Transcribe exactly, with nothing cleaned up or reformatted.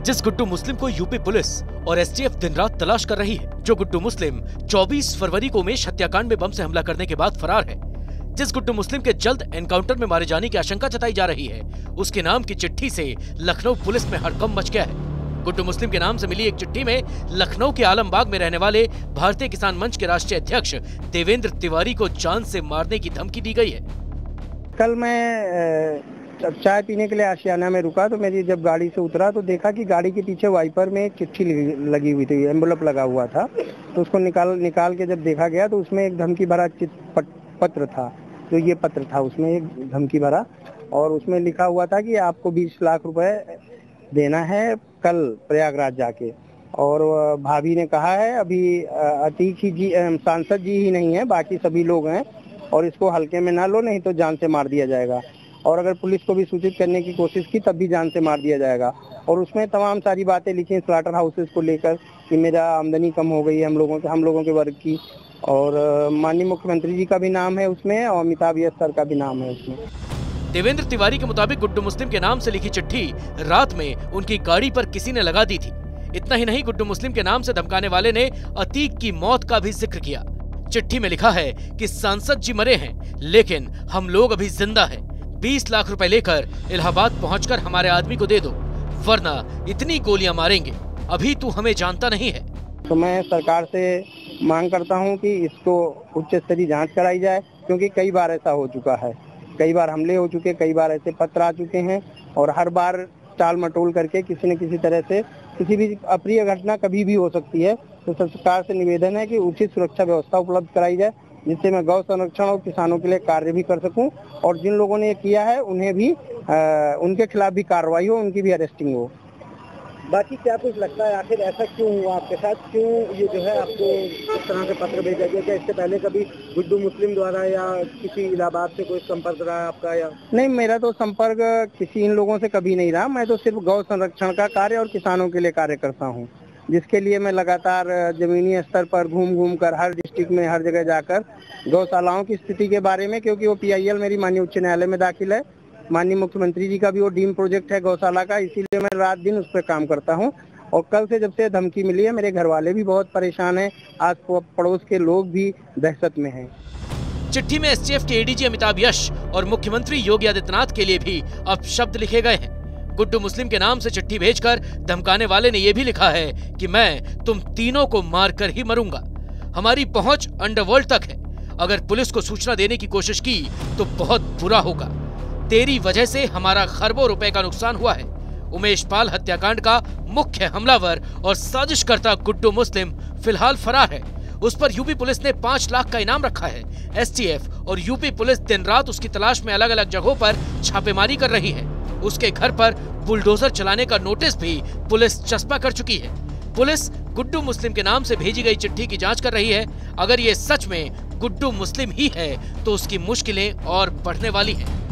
जिस गुड्डू मुस्लिम को UP police और एसटीएफ दिन रात तलाश कर रही है, जो गुड्डू मुस्लिम चौबीस फरवरी को उमेश हत्याकांड में बम से हमला करने के बाद फरार है, जिस गुड्डू मुस्लिम के जल्द एनकाउंटर में मारे जाने की आशंका जताई जा रही है, उसके नाम की चिट्ठी से लखनऊ पुलिस में हड़कंप मच गया है। गुड्डू मुस्लिम के नाम से मिली एक चिट्ठी में लखनऊ के आलमबाग में रहने वाले भारतीय किसान मंच के राष्ट्रीय अध्यक्ष देवेंद्र तिवारी को जान से मारने की धमकी दी गई है। कल मैं चाय पीने के लिए आशियाना में रुका तो मेरी जब गाड़ी से उतरा तो देखा कि गाड़ी के पीछे वाइपर में एक चिट्ठी लगी हुई थी, एम्बुलेंस लगा हुआ था। तो उसको निकाल निकाल के जब देखा गया तो उसमें एक धमकी भरा पत्र था। तो ये पत्र था, उसमें एक धमकी भरा और उसमें लिखा हुआ था कि आपको बीस लाख रुपए देना है कल प्रयागराज जाके। और भाभी ने कहा है अभी अतीक ही जी सांसद जी ही नहीं है, बाकी सभी लोग हैं और इसको हल्के में ना लो, नहीं तो जान से मार दिया जाएगा। और अगर पुलिस को भी सूचित करने की कोशिश की तब भी जान से मार दिया जाएगा। और उसमें तमाम सारी बातें लिखी स्लाटर हाउसेस को लेकर कि मेरा आमदनी कम हो गई है हम लोगों के हम लोगों के वर्ग की, और माननीय मुख्यमंत्री जी का भी नाम है उसमें और अमिताभ यश सर का भी नाम है उसमें। देवेंद्र तिवारी के मुताबिक गुड्डू मुस्लिम के नाम से लिखी चिट्ठी रात में उनकी गाड़ी पर किसी ने लगा दी थी। इतना ही नहीं, गुड्डू मुस्लिम के नाम से धमकाने वाले ने अतीक की मौत का भी जिक्र किया। चिट्ठी में लिखा है कि सांसद जी मरे हैं लेकिन हम लोग अभी जिंदा हैं। बीस लाख रुपए लेकर इलाहाबाद पहुंचकर हमारे आदमी को दे दो, वरना इतनी गोलियां मारेंगे, अभी तू हमें जानता नहीं है। तो मैं सरकार से मांग करता हूं कि इसको उच्च स्तरीय जांच कराई जाए, क्योंकि कई बार ऐसा हो चुका है, कई बार हमले हो चुके, कई बार ऐसे पत्र आ चुके हैं और हर बार टाल मटोल करके किसी न किसी तरह से किसी भी अप्रिय घटना कभी भी हो सकती है। तो सरकार से निवेदन है कि उचित सुरक्षा व्यवस्था उपलब्ध कराई जाए, जिससे मैं गौ संरक्षण और किसानों के लिए कार्य भी कर सकूं और जिन लोगों ने ये किया है उन्हें भी आ, उनके खिलाफ भी कार्रवाई हो, उनकी भी अरेस्टिंग हो। बाकी क्या कुछ लगता है आखिर ऐसा क्यों हुआ आपके साथ, क्यों ये जो है आपको इस तरह के पत्र भेजा गया? क्या इससे पहले कभी गुड्डू मुस्लिम द्वारा या किसी इलाहाबाद से कोई संपर्क रहा है आपका? या नहीं, मेरा तो संपर्क किसी इन लोगों से कभी नहीं रहा। मैं तो सिर्फ गौ संरक्षण का कार्य और किसानों के लिए कार्य करता हूँ, जिसके लिए मैं लगातार जमीनी स्तर पर घूम घूम कर हर डिस्ट्रिक्ट में हर जगह जाकर गौशालाओं की स्थिति के बारे में, क्योंकि वो पीआईएल मेरी माननीय उच्च न्यायालय में दाखिल है, माननीय मुख्यमंत्री जी का भी वो डीम प्रोजेक्ट है गौशाला का, इसीलिए मैं रात दिन उस पर काम करता हूं। और कल से जब से धमकी मिली है मेरे घर वाले भी बहुत परेशान हैं, आस पड़ोस के लोग भी दहशत में हैं। चिट्ठी में एसटीएफ के एडीजी अमिताभ यश और मुख्यमंत्री योगी आदित्यनाथ के लिए भी अब शब्द लिखे गए हैं। गुड्डू मुस्लिम के नाम से चिट्ठी भेजकर धमकाने वाले ने यह भी लिखा है कि मैं तुम तीनों को मारकर ही मरूंगा, हमारी पहुंच अंडरवर्ल्ड तक है, अगर पुलिस को सूचना देने की कोशिश की तो बहुत बुरा होगा, तेरी वजह से हमारा खरबों रुपए का नुकसान हुआ है। उमेश पाल हत्याकांड का मुख्य हमलावर और साजिशकर्ता गुड्डू मुस्लिम फिलहाल फरार है, उस पर यूपी पुलिस ने पांच लाख का इनाम रखा है। एसटीएफ और यूपी पुलिस दिन रात उसकी तलाश में अलग अलग जगहों पर छापेमारी कर रही है। उसके घर पर बुलडोजर चलाने का नोटिस भी पुलिस चस्पा कर चुकी है। पुलिस गुड्डू मुस्लिम के नाम से भेजी गई चिट्ठी की जांच कर रही है। अगर ये सच में गुड्डू मुस्लिम ही है तो उसकी मुश्किलें और बढ़ने वाली हैं।